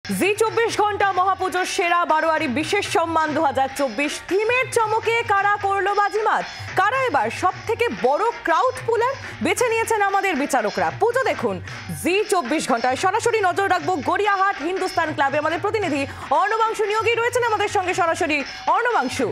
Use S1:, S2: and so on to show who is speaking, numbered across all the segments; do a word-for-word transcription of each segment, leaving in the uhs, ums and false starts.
S1: জি চব্বিশ ঘন্টা মহাপুজোর সেরা বারোয়ারি বিশেষ সম্মান দু হাজার চব্বিশ থিমের চমকে কারা করলো বাজিমাত, কারা এবার সব থেকে বড় ক্রাউড পুলার বেছে নিয়েছেন আমাদের বিচারকরা। পুজো দেখুন জি চব্বিশ ঘন্টায়। সরাসরি নজর রাখবো গড়িয়াহাট হিন্দুস্তান ক্লাবে। আমাদের প্রতিনিধি অর্ণবাংশু নিয়োগী রয়েছেন আমাদের সঙ্গে সরাসরি। অর্ণবাংশু,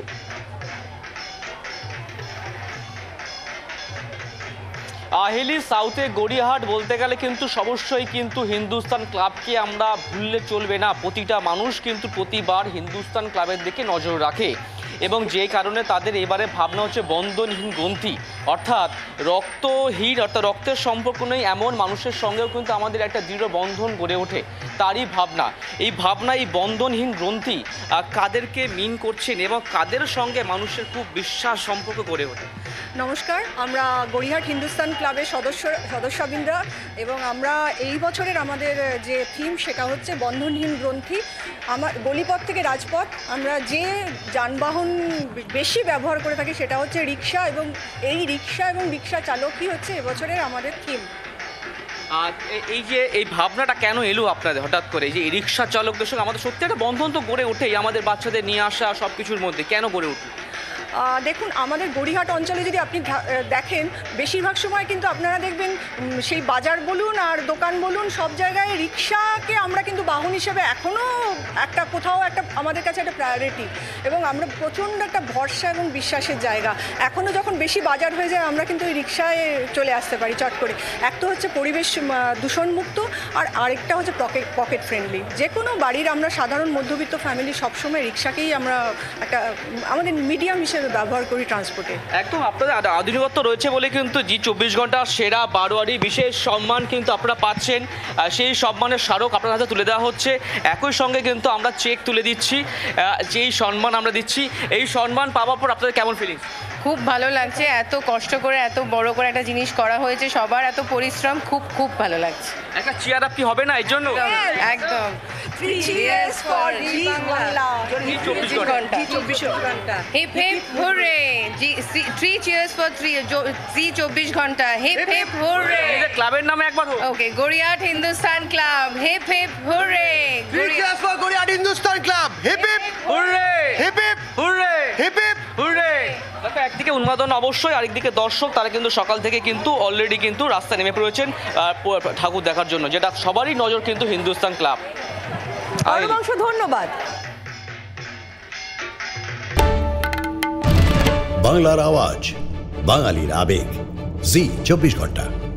S2: আহেলি সাউথে গড়িয়াহাট বলতে গেলে কিন্তু অবশ্যই কিন্তু হিন্দুস্তান ক্লাবকে আমরা ভুললে চলবে না। প্রতিটা মানুষ কিন্তু প্রতিবার হিন্দুস্তান ক্লাবের দিকে নজর রাখে এবং যে কারণে তাদের এবারে ভাবনা হচ্ছে বন্ধনহীন গ্রন্থি, অর্থাৎ রক্তহীন অর্থাৎ রক্তের সম্পর্ক নেই এমন মানুষের সঙ্গেও কিন্তু আমাদের একটা দৃঢ় বন্ধন গড়ে ওঠে। তারই ভাবনা এই ভাবনা এই বন্ধনহীন গ্রন্থি কাদেরকে মিন করছেন এবং কাদের সঙ্গে মানুষের খুব বিশ্বাস সম্পর্ক গড়ে ওঠে।
S3: নমস্কার, আমরা গড়িয়াহাট হিন্দুস্তান ক্লাবের সদস্য সদস্যবৃন্দরা এবং আমরা এই বছরের আমাদের যে থিম সেটা হচ্ছে বন্ধনহীন গ্রন্থি। আমার গলিপথ থেকে রাজপথ আমরা যে যানবাহন বেশি ব্যবহার করে থাকি সেটা হচ্ছে রিক্সা, এবং এই রিক্সা এবং রিক্সা চালকই হচ্ছে এবছরের আমাদের থিম।
S2: আর এই যে এই ভাবনাটা কেন এলো আপনাদের হঠাৎ করে, এই যে রিক্সা চালকদের সঙ্গে আমাদের সত্যি একটা বন্ধন তো গড়ে ওঠেই, আমাদের বাচ্চাদের নিয়ে আসা সব কিছুর মধ্যে কেন গড়ে উঠলো?
S3: দেখুন, আমাদের গড়িয়াহাট অঞ্চলে যদি আপনি দেখেন বেশিরভাগ সময় কিন্তু আপনারা দেখবেন সেই বাজার বলুন আর দোকান বলুন সব জায়গায় রিক্সাকে আমরা কিন্তু বাহন হিসেবে এখনও একটা কোথাও একটা আমাদের কাছে একটা প্রায়োরিটি, এবং আমরা প্রচণ্ড একটা ভরসা এবং বিশ্বাসের জায়গা। এখনও যখন বেশি বাজার হয়ে যায় আমরা কিন্তু ওই রিক্সায় চলে আসতে পারি চট করে। এক তো হচ্ছে পরিবেশ দূষণমুক্ত, আর আরেকটা হচ্ছে পকেট পকেট ফ্রেন্ডলি। যে কোনো বাড়ির আমরা সাধারণ মধ্যবিত্ত ফ্যামিলি সবসময় রিক্সাকেই আমরা একটা আমাদের মিডিয়াম হিসেবে ব্যবহার করি ট্রান্সপোর্টে।
S2: একদম আপনাদের আধুনিকত্ব রয়েছে বলে কিন্তু জি চব্বিশ ঘন্টা সেরা বারোয়ারি বিশেষ সম্মান কিন্তু আপনারা পাচ্ছেন। সেই সম্মানের স্মারক আপনার হাতে তুলে দেওয়া হচ্ছে। একই সঙ্গে কিন্তু আমরা চেক তুলে দিচ্ছি, যেই সম্মান আমরা দিচ্ছি এই সম্মান পাওয়ার পর আপনাদের কেমন ফিলিংস?
S4: খুব ভালো লাগছে, এত কষ্ট করে এত বড় করে একটা জিনিস করা হয়েছে, সবার এত পরিশ্রম, খুব খুব ভালো লাগছে।
S2: একটা চেয়ার আপ কি হবে না এর জন্য?
S4: একদম hip hip hurray, three cheers for three G চব্বিশ ঘন্টা, হিপ হিপ হুররে।
S2: ক্লাবের নামে একবার
S4: okay, Gariahat Hindustan club, hip hip hurray.
S5: Three cheers for Gariahat Hindustan club, hip hip
S2: hurray,
S5: hip hip
S2: hurray,
S5: hip hip
S2: hurray. দেখো, একদিকে উন্মাদনা অবশ্যই, আরেকদিকে দর্শক তারা কিন্তু সকাল থেকে কিন্তু অলরেডি কিন্তু রাস্তায় নেমে পড়েছেন ঠাকুর দেখার জন্য, যেটা সবারই নজর কিন্তু হিন্দুস্তান ক্লাব।
S1: অর্ণবাংশু, ধন্যবাদ।
S6: বাংলার আওয়াজ, বাঙালির আবেগ, জি চব্বিশ ঘন্টা।